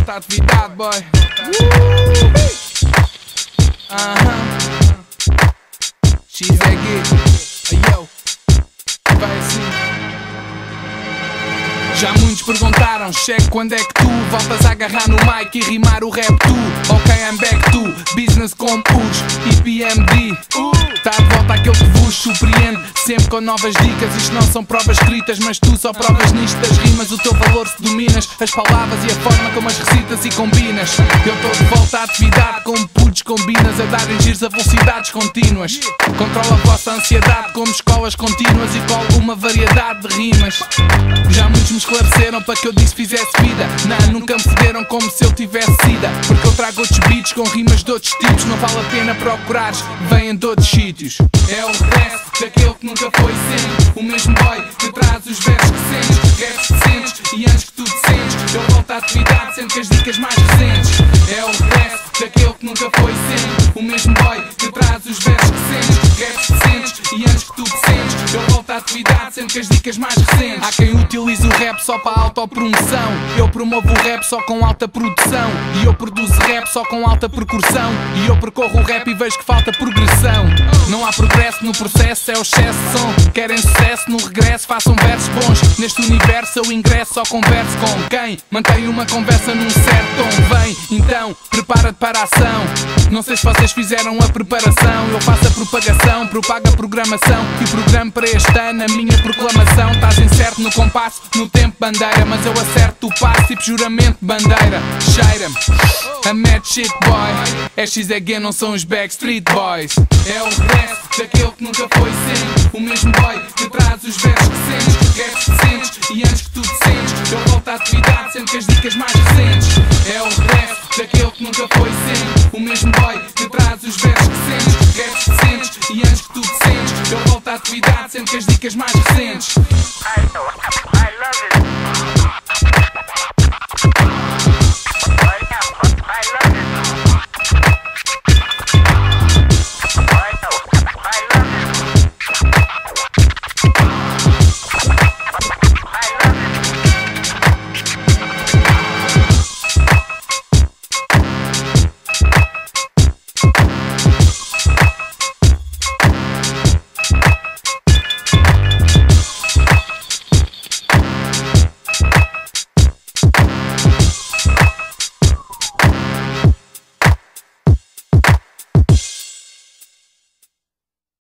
volta à atividade, boy. XEG, yo, vai assim. Já muitos perguntaram, cheque, quando é que tu voltas a agarrar no mic e rimar o rap tu? Ok, I'm back to business com push e PMD. Tá de volta aquele que vos surpreende, sempre com novas dicas. Isto não são provas escritas, mas tu só provas nisto das rimas. O teu valor se dominas, as palavras e a forma como as recitas e combinas. Eu estou de volta à atividade, como putos combinas, a darem giros a velocidades contínuas. Controla a vossa ansiedade como escolas contínuas e colo uma variedade de rimas. Já muitos me esclareceram para que eu disse fizesse vida. Não, nunca me federam como se eu tivesse sida, porque eu trago outros beats com rimas de outros tipos. Não vale a pena procurares, vêm de outros sítios. É o regresso daquele que nunca foi sempre o mesmo boy que traz os versos que sentes, raps que sentes e antes que tu te sentes. Eu volto à atividade sempre com as dicas mais recentes. É o regresso daquele que nunca foi sempre o mesmo boy que traz os versos que sentes, raps que sentes e antes que tu te sentes. Eu volto à atividade sempre com as dicas mais recentes. Há quem utilize o rap só para autopromoção, eu promovo o rap só com alta produção. E eu produzo rap só com alta percussão. E eu percorro o rap e vejo que falta progressão. Não há progresso no processo, é o excesso de som. Querem sucesso no regresso, façam versos bons. Neste universo eu ingresso, só converso com quem mantém uma conversa num certo tom. Vem, então, prepara-te para a ação. Não sei se vocês fizeram a preparação, eu faço a propagação, propago a programação. E o programa para este ano, a minha proclamação. Estás incerto no compasso, no tempo bandeira, mas eu acerto o passo, tipo juramento de bandeira. Cheira-me a mad shit boy. É XEG, não são os Backstreet Boys. É o regresso daquele que nunca foi sempre o mesmo boy que traz os versos que sentes, raps que sentes e antes que tu te sentes. Eu volto à atividade sempre com as dicas mais recentes.